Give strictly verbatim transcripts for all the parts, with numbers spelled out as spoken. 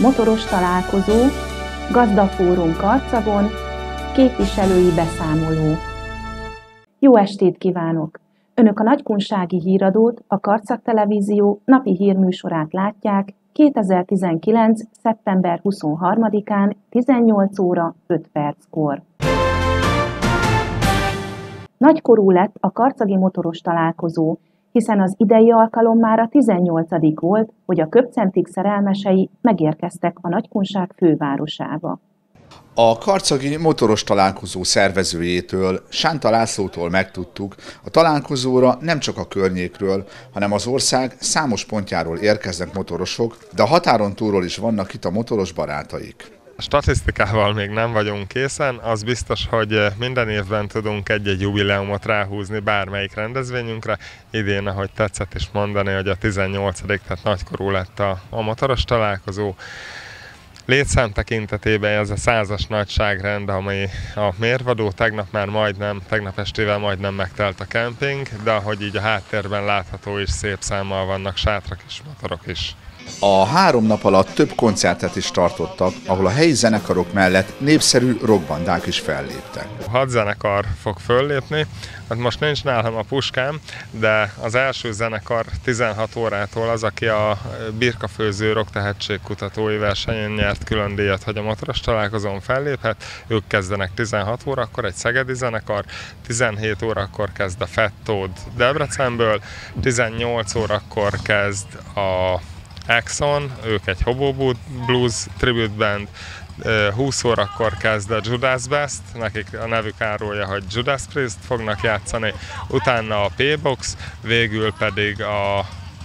motoros találkozó, gazdafórum Karcagon, képviselői beszámoló. Jó estét kívánok! Önök a Nagykunsági Híradót, a Karcag Televízió napi hírműsorát látják kétezer-tizenkilenc. szeptember huszonharmadikán tizennyolc óra öt perckor. Nagykorú lett a karcagi motoros találkozó, hiszen az idei alkalom már a tizennyolcadik volt, hogy a Köpcentik szerelmesei megérkeztek a Nagykunság fővárosába. A karcagi motoros találkozó szervezőjétől, Sánta Lászlótól megtudtuk, a találkozóra nem csak a környékről, hanem az ország számos pontjáról érkeznek motorosok, de a határon túlról is vannak itt a motoros barátaik. A statisztikával még nem vagyunk készen, az biztos, hogy minden évben tudunk egy-egy jubileumot ráhúzni bármelyik rendezvényünkre. Idén, ahogy tetszett is mondani, hogy a tizennyolcadik, tehát nagykorú lett a, a motoros találkozó. Létszám tekintetében ez a százas nagyságrend, ami a mérvadó, tegnap már majdnem, tegnap estével majdnem megtelt a kemping, de ahogy így a háttérben látható is, szép számmal vannak sátrak és motorok is. A három nap alatt több koncertet is tartottak, ahol a helyi zenekarok mellett népszerű rockbandák is felléptek. Hat zenekar fog föllépni, hát most nincs nálam a puskám, de az első zenekar tizenhat órától az, aki a birkafőző rock tehetségkutatói versenyen nyert külön díjat, hogy a motoros találkozón felléphet, ők kezdenek tizenhat órakor, egy szegedi zenekar, tizenhét órakor kezd a Fat Toad Debrecenből, tizennyolc órakor kezd a Exxon, ők egy Hobo Blues tribute band, húsz órakor kezd a Judas Best, nekik a nevük árulja, hogy Judas Priest fognak játszani, utána a P-Box, végül pedig a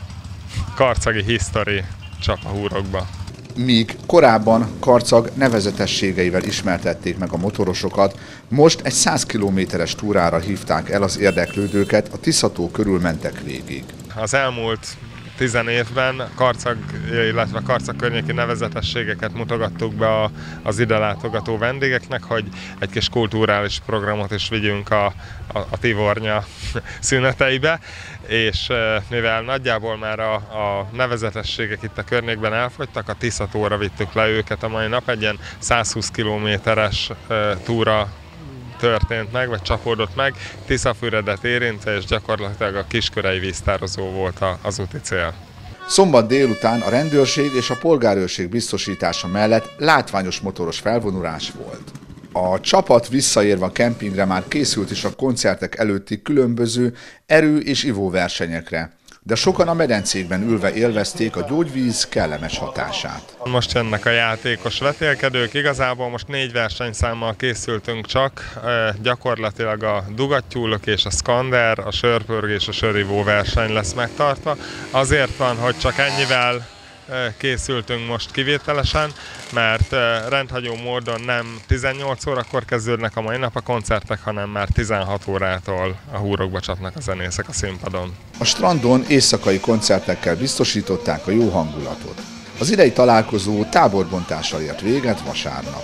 karcagi History csap a húrokba. Míg korábban Karcag nevezetességeivel ismertették meg a motorosokat, most egy száz kilométeres túrára hívták el az érdeklődőket, a Tisza-tó körül mentek végig. Az elmúlt tizen évben Karcag, illetve Karcag környéki nevezetességeket mutogattuk be az ide látogató vendégeknek, hogy egy kis kulturális programot is vigyünk a, a, a Tivornya szüneteibe, és mivel nagyjából már a, a nevezetességek itt a környékben elfogytak, a Tisza-tóra vittük le őket a mai nap, egy ilyen százhúsz kilométeres túra történt meg, vagy csapódott meg, Tiszafüredet érintve, és gyakorlatilag a Kiskörei víztározó volt az úti cél. Szombat délután a rendőrség és a polgárőrség biztosítása mellett látványos motoros felvonulás volt. A csapat visszaérve a kempingre már készült is a koncertek előtti különböző erő- és ivóversenyekre, de sokan a medencékben ülve élvezték a gyógyvíz kellemes hatását. Most jönnek a játékos vetélkedők, igazából most négy versenyszámmal készültünk csak, gyakorlatilag a dugattyúlok és a szkander, a sörpörgés és a sörivó verseny lesz megtartva. Azért van, hogy csak ennyivel készültünk most kivételesen, mert rendhagyó módon nem tizennyolc órakor kezdődnek a mai nap a koncertek, hanem már tizenhat órától a húrokba csapnak a zenészek a színpadon. A strandon éjszakai koncertekkel biztosították a jó hangulatot. Az idei találkozó táborbontással ért véget vasárnap.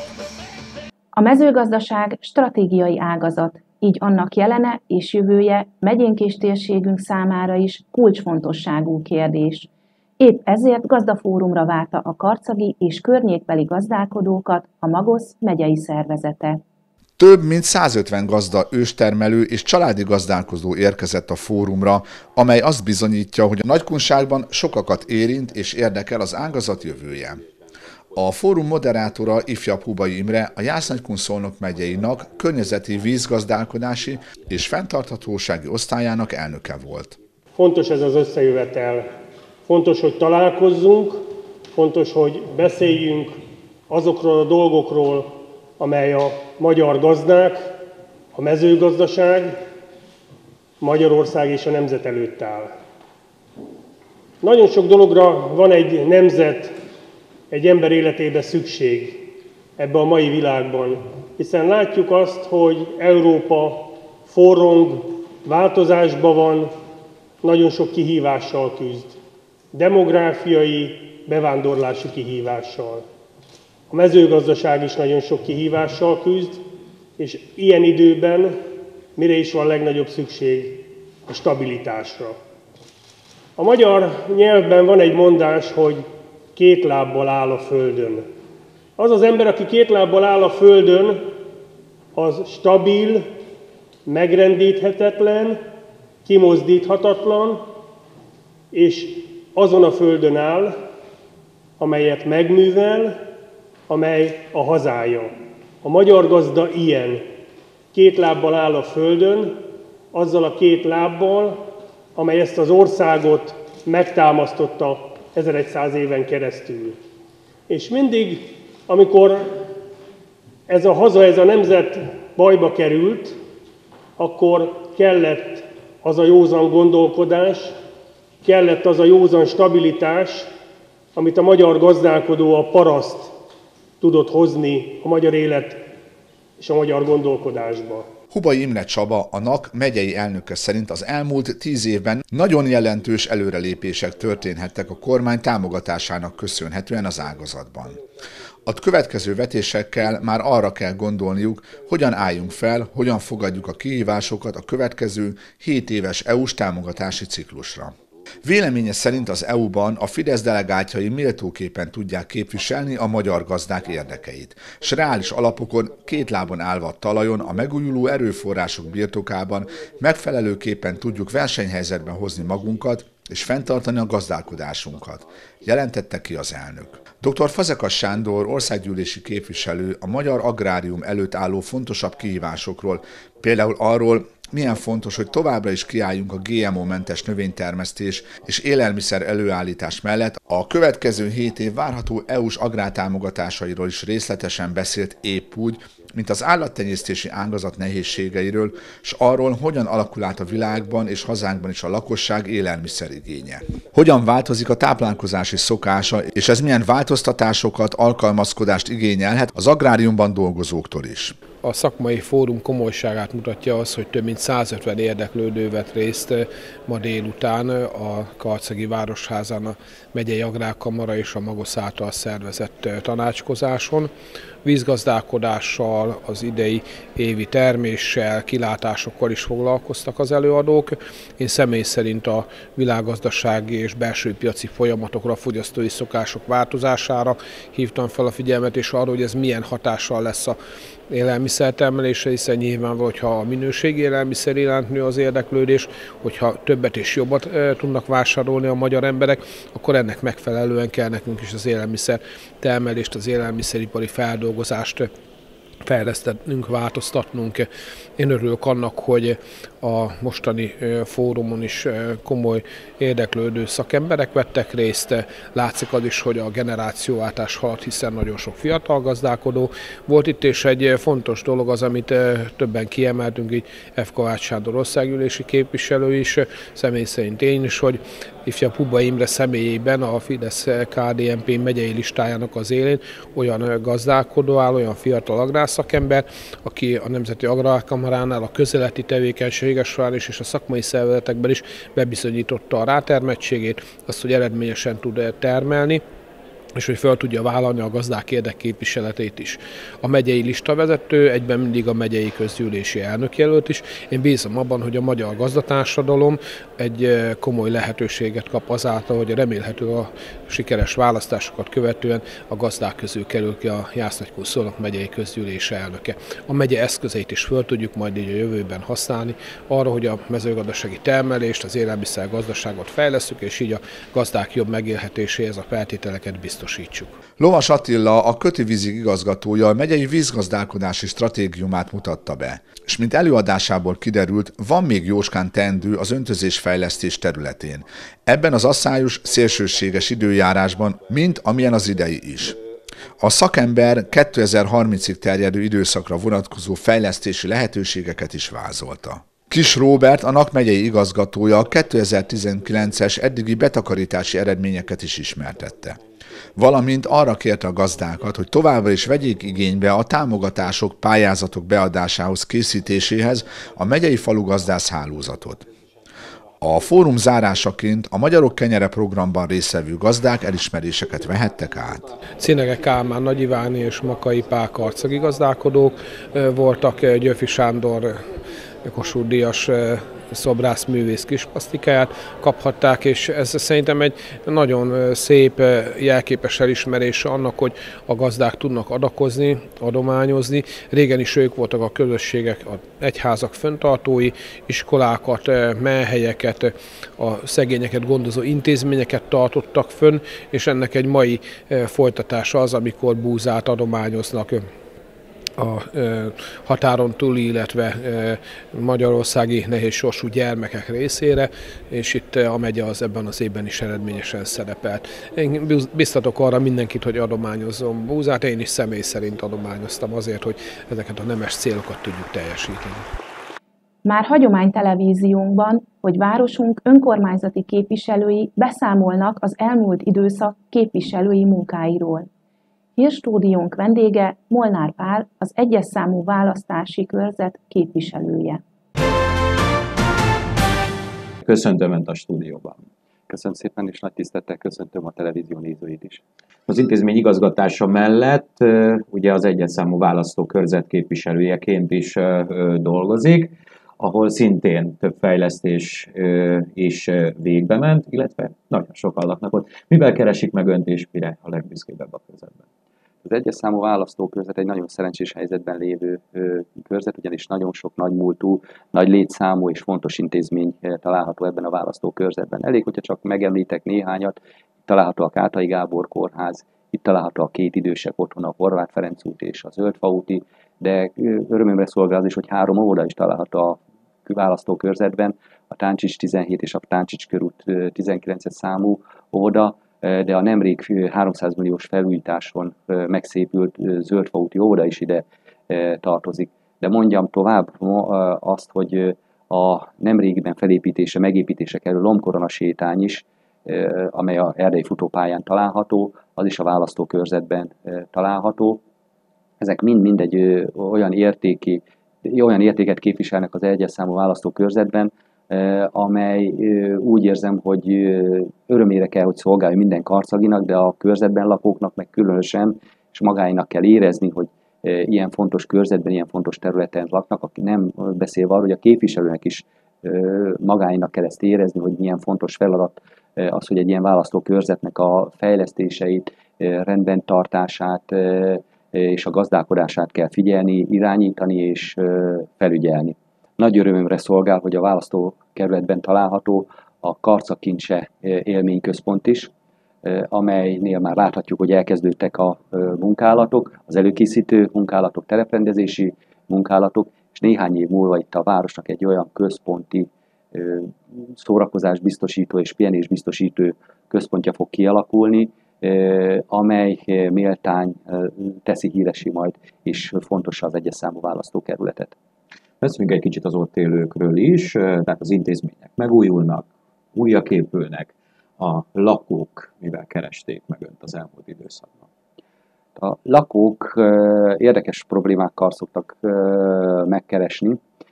A mezőgazdaság stratégiai ágazat, így annak jelene és jövője megyénk és térségünk számára is kulcsfontosságú kérdés. Épp ezért gazdafórumra várta a karcagi és környékbeli gazdálkodókat a Magosz megyei szervezete. Több mint százötven gazda, őstermelő és családi gazdálkodó érkezett a fórumra, amely azt bizonyítja, hogy a Nagykunságban sokakat érint és érdekel az ágazat jövője. A fórum moderátora ifjabb Hubai Imre a Jász-Nagykun-Szolnok megyeinak környezeti vízgazdálkodási és fenntarthatósági osztályának elnöke volt. Fontos ez az összejövetel. Fontos, hogy találkozzunk, fontos, hogy beszéljünk azokról a dolgokról, amely a magyar gazdák, a mezőgazdaság, Magyarország és a nemzet előtt áll. Nagyon sok dologra van egy nemzet, egy ember életében szükség ebben a mai világban, hiszen látjuk azt, hogy Európa forrong, változásban van, nagyon sok kihívással küzd. Demográfiai, bevándorlási kihívással. A mezőgazdaság is nagyon sok kihívással küzd, és ilyen időben mire is van legnagyobb szükség? A stabilitásra. A magyar nyelvben van egy mondás, hogy két lábbal áll a földön. Az az ember, aki két lábbal áll a földön, az stabil, megrendíthetetlen, kimozdíthatatlan, és azon a földön áll, amelyet megművel, amely a hazája. A magyar gazda ilyen. Két lábbal áll a földön, azzal a két lábbal, amely ezt az országot megtámasztotta ezerszáz éven keresztül. És mindig, amikor ez a haza, ez a nemzet bajba került, akkor kellett az a józan gondolkodás, kellett az a józan stabilitás, amit a magyar gazdálkodó, a paraszt tudott hozni a magyar élet és a magyar gondolkodásba. Hubay Imre Csaba, a NAK megyei elnöke szerint az elmúlt tíz évben nagyon jelentős előrelépések történhettek a kormány támogatásának köszönhetően az ágazatban. A következő vetésekkel már arra kell gondolniuk, hogyan álljunk fel, hogyan fogadjuk a kihívásokat a következő hét éves é u-s támogatási ciklusra. Véleménye szerint az é u-ban a Fidesz delegáltjai méltóképpen tudják képviselni a magyar gazdák érdekeit, s reális alapokon, két lábon állva a talajon, a megújuló erőforrások birtokában megfelelőképpen tudjuk versenyhelyzetben hozni magunkat és fenntartani a gazdálkodásunkat, jelentette ki az elnök. doktor Fazekas Sándor országgyűlési képviselő a magyar agrárium előtt álló fontosabb kihívásokról, például arról, milyen fontos, hogy továbbra is kiálljunk a gé em o-mentes növénytermesztés és élelmiszer előállítás mellett, a következő hét év várható é u-s agrártámogatásairól is részletesen beszélt, épp úgy, mint az állattenyésztési ágazat nehézségeiről, s arról, hogyan alakul át a világban és hazánkban is a lakosság élelmiszerigénye. Hogyan változik a táplálkozási szokása, és ez milyen változtatásokat, alkalmazkodást igényelhet az agráriumban dolgozóktól is. A szakmai fórum komolyságát mutatja az, hogy több mint százötven érdeklődő vett részt ma délután a Karcegi Városházán a megyei agrárkamara és a Magosz által szervezett tanácskozáson. Vízgazdálkodással, az idei évi terméssel, kilátásokkal is foglalkoztak az előadók. Én személy szerint a világgazdasági és belső piaci folyamatokra, a fogyasztói szokások változására hívtam fel a figyelmet, és arra, hogy ez milyen hatással lesz a élelmiszertermelésre, hiszen nyilvánvaló, hogyha a minőségi élelmiszer iránt nő az érdeklődés, hogyha többet és jobbat e, tudnak vásárolni a magyar emberek, akkor ennek megfelelően kell nekünk is az élelmiszer termelést, az élelmiszeripari feldolgozást fejlesztenünk, változtatnunk. Én örülök annak, hogy a mostani fórumon is komoly érdeklődő szakemberek vettek részt. Látszik az is, hogy a generációváltás halad, hiszen nagyon sok fiatal gazdálkodó volt itt, és egy fontos dolog az, amit többen kiemeltünk, így F. Kovács Sándor országgyűlési képviselő is, személy szerint én is, hogy ifjabb Hubay Imre személyében a Fidesz ká dé en pé megyei listájának az élén olyan gazdálkodó áll, olyan fiatal agrárszakember, aki a Nemzeti Agrárkamaránál a közeleti tevékenysége során is és a szakmai szervezetekben is bebizonyította a rátermettségét, azt, hogy eredményesen tud termelni, és hogy fel tudja vállalni a gazdák érdekképviseletét is. A megyei listavezető egyben mindig a megyei közgyűlési elnökjelölt is. Én bízom abban, hogy a magyar gazdatársadalom egy komoly lehetőséget kap azáltal, hogy remélhető a sikeres választásokat követően a gazdák közül kerül ki a Jász-Nagykun-Szolnok megyei közgyűlési elnöke. A megye eszközeit is föl tudjuk majd így a jövőben használni arra, hogy a mezőgazdasági termelést, az élelmiszergazdaságot fejlesszük, és így a gazdák jobb megélhetéséhez a feltételeket biztosítsuk. Lovas Attila, a Köti Vízig igazgatója a megyei vízgazdálkodási stratégiumát mutatta be, és mint előadásából kiderült, van még jóskán teendő az öntözésfejlesztés területén. Ebben az asszályos, szélsőséges időjárásban, mint amilyen az idei is. A szakember kétezer-harmincig terjedő időszakra vonatkozó fejlesztési lehetőségeket is vázolta. Kis Róbert, a NAK megyei igazgatója a kétezer-tizenkilences eddigi betakarítási eredményeket is ismertette. Valamint arra kérte a gazdákat, hogy továbbra is vegyék igénybe a támogatások, pályázatok beadásához készítéséhez a megyei falugazdász hálózatot. A fórum zárásaként a Magyarok Kenyere programban résztvevő gazdák elismeréseket vehettek át. Cinege Kálmán, Nagy Iváni és Makai Pál karcegi gazdálkodók voltak, Györfi Sándor Kossuth-díjas szobrászművész kisplastikáját kaphatták, és ez szerintem egy nagyon szép, jelképes elismerése annak, hogy a gazdák tudnak adakozni, adományozni. Régen is ők voltak a közösségek, az egyházak fenntartói, iskolákat, menhelyeket, a szegényeket gondozó intézményeket tartottak fönn, és ennek egy mai folytatása az, amikor búzát adományoznak a határon túli, illetve magyarországi nehéz sorsú gyermekek részére, és itt a megye az ebben az évben is eredményesen szerepelt. Én biztatok arra mindenkit, hogy adományozzon búzát, én is személy szerint adományoztam azért, hogy ezeket a nemes célokat tudjuk teljesíteni. Már hagyomány televíziónkban, hogy városunk önkormányzati képviselői beszámolnak az elmúlt időszak képviselői munkáiról. Hírstúdiónk vendége Molnár Pál, az egyes számú választási körzet képviselője. Köszöntöm Önt a stúdióban. Köszönöm szépen, és nagy tisztelettel köszöntöm a televízió nézőit is. Az intézmény igazgatása mellett ugye az egyes számú választókörzet képviselőjeként is dolgozik, ahol szintén több fejlesztés is végbe ment, illetve nagyon sokan laknak ott. Mivel keresik meg Önt, és mire a legbüszkébbebb a körzetben? Az egyes számú választókörzet egy nagyon szerencsés helyzetben lévő körzet, ugyanis nagyon sok nagymúltú, nagy létszámú és fontos intézmény található ebben a választókörzetben. Elég, hogyha csak megemlítek néhányat, itt található a Kátai Gábor kórház, itt található a két idősek otthona, a Horváth Ferenc út és a Zöldfa úti, de örömömre szolgál az is, hogy három óvoda is található a választókörzetben, a Táncsics tizenhét és a Táncsics körút tizenkilences számú óvoda, de a nemrég háromszáz milliós felújításon megszépült Zöldfa úti óvoda is ide tartozik. De mondjam tovább azt, hogy a nemrégiben felépítése, megépítése kerül Lombkorona sétány is, amely a erdei futópályán található, az is a választókörzetben található. Ezek mind-mind egy olyan, értéki, olyan értéket képviselnek az egyes számú választókörzetben, amely úgy érzem, hogy örömére kell, hogy szolgálja minden karcaginak, de a körzetben lakóknak meg különösen, és magáinak kell érezni, hogy ilyen fontos körzetben, ilyen fontos területen laknak, aki nem beszélve arról, hogy a képviselőnek is magáinak kell ezt érezni, hogy milyen fontos feladat az, hogy egy ilyen választókörzetnek a fejlesztéseit, rendben tartását és a gazdálkodását kell figyelni, irányítani és felügyelni. Nagy örömömre szolgál, hogy a választókerületben található a Karcakincse élményközpont is, amelynél már láthatjuk, hogy elkezdődtek a munkálatok, az előkészítő munkálatok, tereprendezési munkálatok, és néhány év múlva itt a városnak egy olyan központi szórakozás biztosító és pihenés biztosító központja fog kialakulni, amely méltány teszi híressé majd, és fontos az egyes számú választókerületet. Beszéljünk egy kicsit az ott élőkről is, tehát az intézmények megújulnak, újak épülnek, a lakók mivel keresték meg Önt az elmúlt időszakban? A lakók érdekes problémákkal szoktak megkeresni.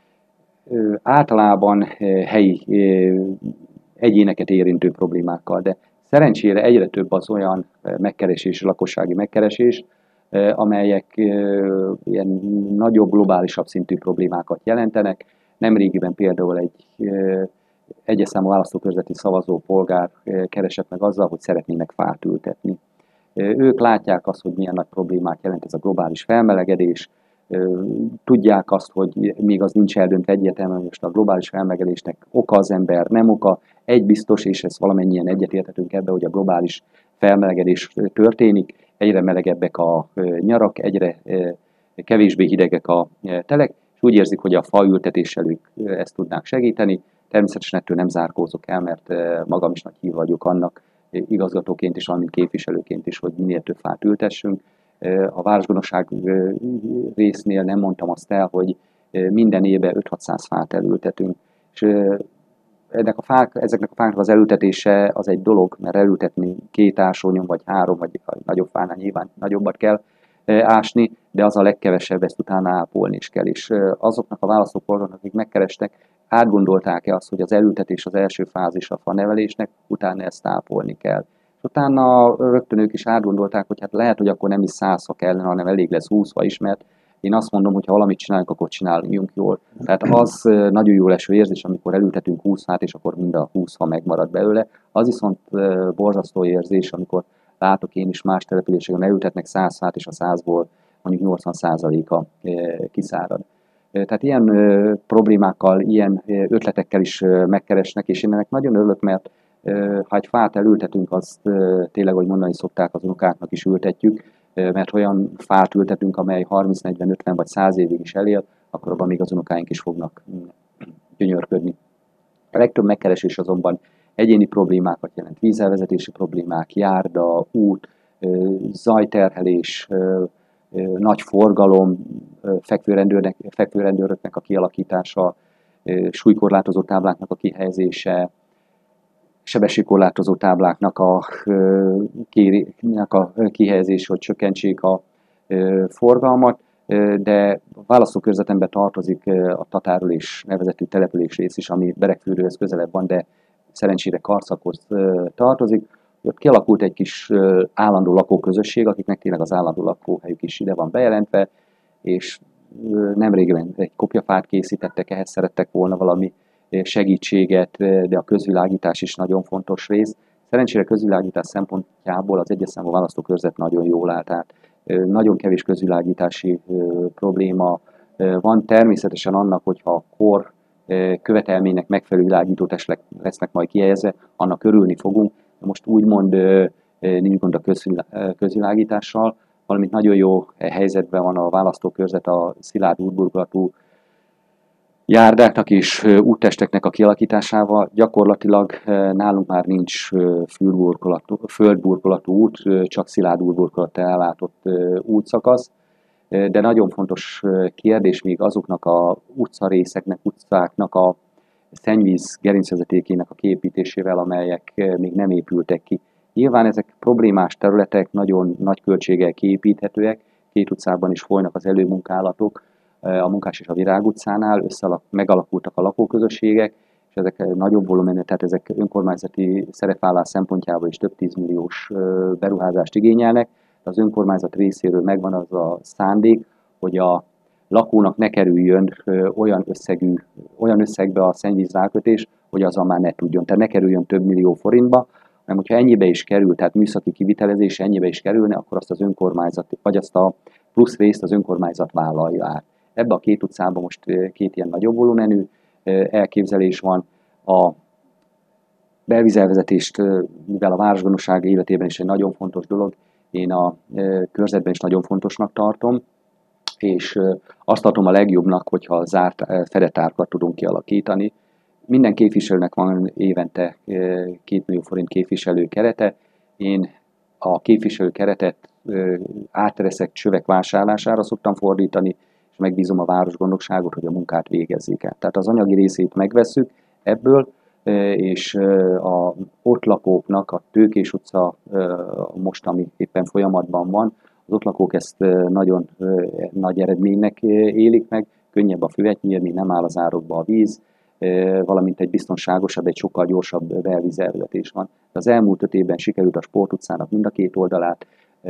Általában helyi egyéneket érintő problémákkal, de szerencsére egyre több az olyan megkeresés, lakossági megkeresés, amelyek ilyen nagyobb, globálisabb szintű problémákat jelentenek. Nemrégiben például egy egyes számú választókörzeti szavazó polgár keresett meg azzal, hogy szeretnének fát ültetni. Ők látják azt, hogy milyen nagy problémát jelent ez a globális felmelegedés, tudják azt, hogy még az nincs eldöntve egyértelműen, hogy most a globális felmelegedésnek oka az ember, nem oka. Egy biztos, és ezt valamennyien egyetérthetünk ebbe, hogy a globális felmelegedés történik, egyre melegebbek a nyarak, egyre kevésbé hidegek a telek, és úgy érzik, hogy a faültetéssel ők ezt tudnák segíteni. Természetesen ettől nem zárkózok el, mert magam is nagy hív vagyok annak, igazgatóként is, valamint képviselőként is, hogy minél több fát ültessünk. A városgondosság résznél nem mondtam azt el, hogy minden évben öt-hatszáz fát elültetünk. És ennek a fák, ezeknek a fáknak az elültetése az egy dolog, mert elültetni két ásónyon, vagy három, vagy nagyobb fánál nyilván nagyobbat kell ásni, de az a legkevesebb, ezt utána ápolni is kell. És azoknak a választópolgároknak, akik megkerestek, átgondolták-e azt, hogy az elültetés az első fázis a fanevelésnek, utána ezt ápolni kell. És utána rögtön ők is átgondolták, hogy hát lehet, hogy akkor nem is száz fa kellene, hanem elég lesz húsz fa is, mert Én azt mondom, hogy ha valamit csinálunk, akkor csináljunk jól. Tehát az nagyon jó leső érzés, amikor elültetünk húsz fát, és akkor mind a húsz fa megmarad belőle. Az viszont borzasztó érzés, amikor látok én is más településeken elültetnek száz fát, és a százból mondjuk nyolcvan százaléka kiszárad. Tehát ilyen problémákkal, ilyen ötletekkel is megkeresnek, és én ennek nagyon örülök, mert ha egy fát elültetünk, azt tényleg, hogy mondani szokták, az unokáknak is ültetjük, mert olyan fát ültetünk, amely harminc, negyven, ötven vagy száz évig is elél, akkor abban még az unokáink is fognak gyönyörködni. A legtöbb megkeresés azonban egyéni problémákat jelent, vízelvezetési problémák, járda, út, zajterhelés, nagy forgalom, fekvőrendőröknek a kialakítása, súlykorlátozó tábláknak a kihelyezése, sebességkorlátozó tábláknak a, a kihelyezése, hogy csökkentsék a forgalmat, de a választókörzetemben tartozik a Tatárülés nevezetű település rész is, ami Beregfürdőhez közelebb van, de szerencsére Karszakhoz tartozik. Ott kialakult egy kis állandó lakóközösség, akiknek tényleg az állandó lakóhelyük is ide van bejelentve, és nemrégiben egy kopjafát készítettek, ehhez szerettek volna valami segítséget, de a közvilágítás is nagyon fontos rész. Szerencsére közvilágítás szempontjából az egyes számú választókörzet nagyon jól áll, tehát nagyon kevés közvilágítási probléma van. Természetesen annak, hogyha a kor követelménynek megfelelő világítótestek lesznek majd kihelyezve, annak örülni fogunk. Most úgymond nincs gond a közvilágítással, valamint nagyon jó helyzetben van a választókörzet a szilárd útburkolatú járdáknak és úttesteknek a kialakításával. Gyakorlatilag nálunk már nincs földburkolatú út, csak szilárd útburkolattal ellátott útszakasz, de nagyon fontos kérdés még azoknak a utcarészeknek, utcáknak a szennyvíz gerincvezetékének a kiépítésével, amelyek még nem épültek ki. Nyilván ezek problémás területek, nagyon nagy költséggel kiépíthetőek, két utcában is folynak az előmunkálatok, a Munkás és a Virág utcánál, összealak, megalakultak a lakóközösségek, és ezek nagyobb volumenű, tehát ezek önkormányzati szerepvállás szempontjából is több tízmilliós beruházást igényelnek. Az önkormányzat részéről megvan az a szándék, hogy a lakónak ne kerüljön olyan összegű, olyan összegbe a szennyvíz rákötés, hogy azzal már ne tudjon, tehát ne kerüljön több millió forintba, hanem hogyha ennyibe is kerül, tehát műszaki kivitelezése ennyibe is kerülne, akkor azt az önkormányzat, vagy azt a plusz részt az önkormányzat vállalja át. Ebbe a két utcában most két ilyen nagyobb volumenű elképzelés van. A belvízelvezetést, mivel a városgazdaság életében is egy nagyon fontos dolog, én a körzetben is nagyon fontosnak tartom, és azt tartom a legjobbnak, hogyha zárt fedett árkat tudunk kialakítani. Minden képviselőnek van évente két millió forint képviselő kerete. Én a képviselő keretet átreszek csövek vásárlására szoktam fordítani, és megbízom a városgondnokságot, hogy a munkát végezzék el. Tehát az anyagi részét megvesszük ebből, és a ott lakóknak, a Tőkés utca most, ami éppen folyamatban van, az ott lakók ezt nagyon nagy eredménynek élik meg, könnyebb a füvet nyírni, nem áll az árokba a víz, valamint egy biztonságosabb, egy sokkal gyorsabb belvízelvezetés van. Az elmúlt öt évben sikerült a Sport utcának mind a két oldalát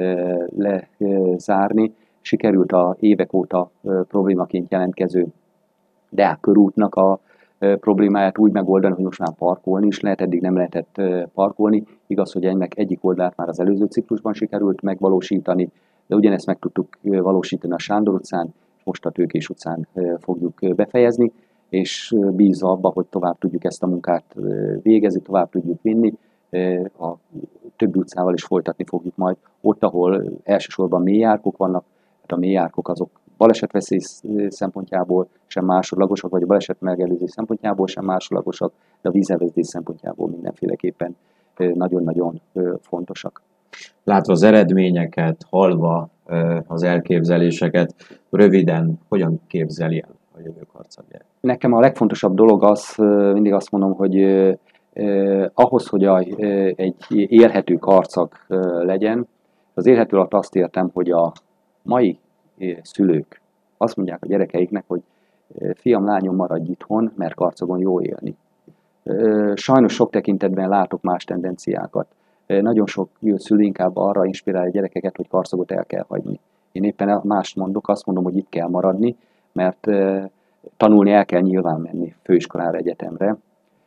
lezárni, sikerült a évek óta problémaként jelentkező Deák körútnak a problémáját úgy megoldani, hogy most már parkolni is lehet, eddig nem lehetett parkolni. Igaz, hogy ennek egyik oldalát már az előző ciklusban sikerült megvalósítani, de ugyanezt meg tudtuk valósítani a Sándor utcán, és most a Tőkés utcán fogjuk befejezni, és bízva abba, hogy tovább tudjuk ezt a munkát végezni, tovább tudjuk vinni, a többi utcával is folytatni fogjuk majd. Ott, ahol elsősorban mélyárkok vannak, hát a mélyárkok azok balesetveszély szempontjából sem másodlagosak, vagy a baleset megelőzés szempontjából sem másodlagosak, de a vízelvezetés szempontjából mindenféleképpen nagyon-nagyon fontosak. Látva az eredményeket, hallva az elképzeléseket, röviden hogyan képzeli el a jövő karcagját? Nekem a legfontosabb dolog az, mindig azt mondom, hogy eh, ahhoz, hogy a, eh, egy érhető karcag eh, legyen, az érhető alatt azt értem, hogy a mai szülők azt mondják a gyerekeiknek, hogy fiam, lányom, maradj itthon, mert Karcagon jó élni. Sajnos sok tekintetben látok más tendenciákat. Nagyon sok szülő inkább arra inspirálja a gyerekeket, hogy Karcagot el kell hagyni. Én éppen mást mondok, azt mondom, hogy itt kell maradni, mert tanulni el kell nyilván menni főiskolára, egyetemre,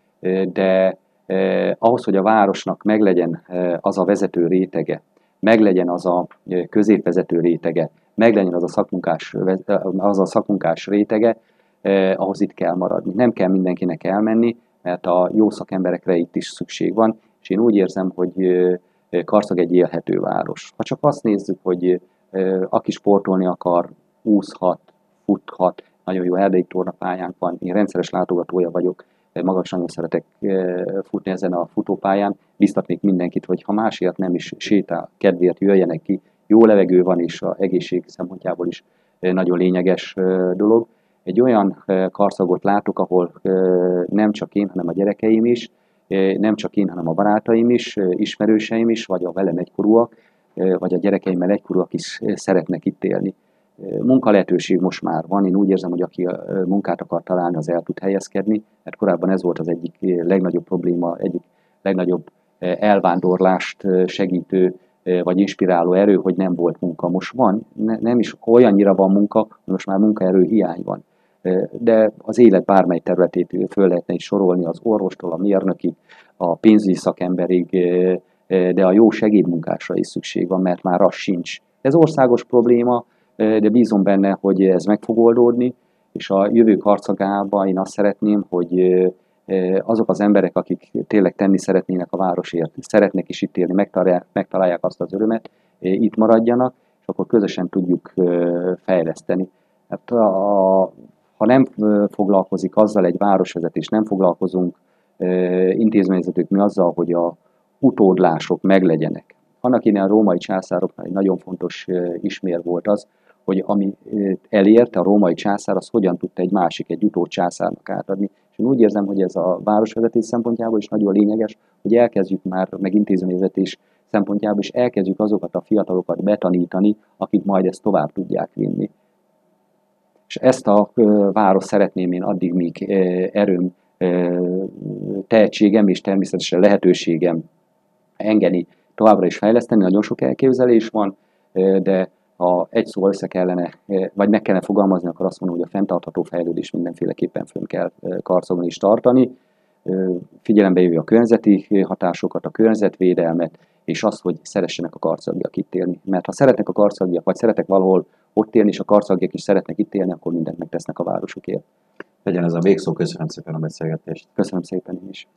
de ahhoz, hogy a városnak meglegyen az a vezető rétege, meglegyen az a középvezető rétege, meglegyen az a szakmunkás, az a szakmunkás rétege, ahhoz itt kell maradni. Nem kell mindenkinek elmenni, mert a jó szakemberekre itt is szükség van, és én úgy érzem, hogy Karcag egy élhető város. Ha csak azt nézzük, hogy aki sportolni akar, úszhat, futhat, nagyon jó erdei tornapályánk van, én rendszeres látogatója vagyok, magam is nagyon szeretek futni ezen a futópályán, biztatnék mindenkit, hogy ha másért nem is sétál, kedvéért jöjjenek ki, jó levegő van, és az egészség szempontjából is nagyon lényeges dolog. Egy olyan Karcagot látok, ahol nem csak én, hanem a gyerekeim is, nem csak én, hanem a barátaim is, ismerőseim is, vagy a velem egykorúak, vagy a gyerekeimmel egykorúak is szeretnek itt élni. Munkalehetőség most már van, én úgy érzem, hogy aki munkát akar találni, az el tud helyezkedni, mert korábban ez volt az egyik legnagyobb probléma, egyik legnagyobb elvándorlást segítő vagy inspiráló erő, hogy nem volt munka. Most van, ne, nem is olyannyira van munka, hogy most már munkaerő hiány van. De az élet bármely területét föl lehetne is sorolni, az orvostól a mérnökig, a pénzügyi szakemberig, de a jó segédmunkásra is szükség van, mert már az sincs. Ez országos probléma, de bízom benne, hogy ez meg fog oldódni, és a jövő Karcagában én azt szeretném, hogy azok az emberek, akik tényleg tenni szeretnének a városért, szeretnek is itt élni, megtalálják, megtalálják azt az örömet, itt maradjanak, és akkor közösen tudjuk fejleszteni. Hát a, ha nem foglalkozik azzal egy városvezetés, nem foglalkozunk intézményvezetők mi azzal, hogy a utódlások meglegyenek. Annak innen a római császároknál egy nagyon fontos ismér volt az, hogy ami elérte a római császár, az hogyan tudta egy másik, egy utód császárnak átadni. És én úgy érzem, hogy ez a városvezetés szempontjából is nagyon lényeges, hogy elkezdjük már, meg intézményvezetés szempontjából is elkezdjük azokat a fiatalokat betanítani, akik majd ezt tovább tudják vinni. És ezt a város szeretném én addig, míg erőm, tehetségem és természetesen lehetőségem engedi továbbra is fejleszteni. Nagyon sok elképzelés van, de ha egy szóval össze kellene, vagy meg kellene fogalmazni, akkor azt mondom, hogy a fenntartható fejlődés mindenféleképpen fönn kell Karcagon is tartani. Figyelembe jövő a környezeti hatásokat, a környezetvédelmet, és azt, hogy szeressenek a karcagiak itt élni. Mert ha szeretnek a karcagiak, vagy szeretnek valahol ott élni, és a karcagiak is szeretnek itt élni, akkor mindent megtesznek a városukért. Legyen ez a végszó, köszönöm szépen a beszélgetést. Köszönöm szépen én is.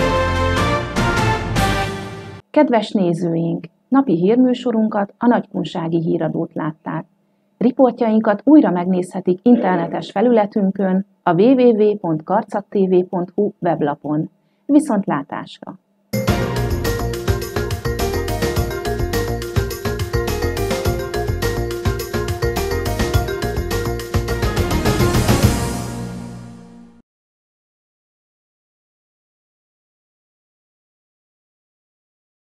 Kedves nézőink! Napi hírműsorunkat, a Nagykunsági Híradót látták. Riportjainkat újra megnézhetik internetes felületünkön, a double-u double-u double-u pont karcagtv pont hu weblapon. Viszontlátásra!